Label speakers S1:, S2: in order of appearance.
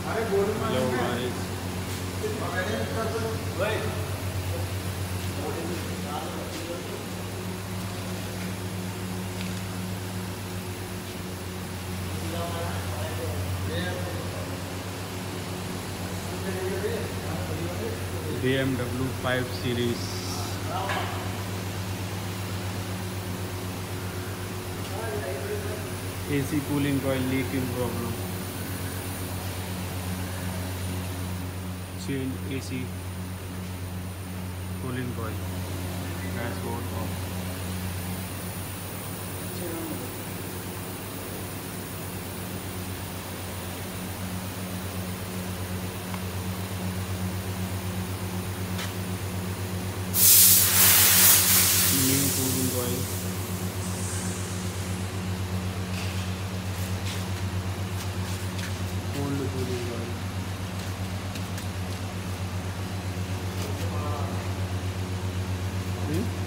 S1: Hello guys. BMW 5 Series. AC cooling coil leaking problem. Change AC cooling coil. Dashboard off. New cooling coil. Old cooling coil. Hmm?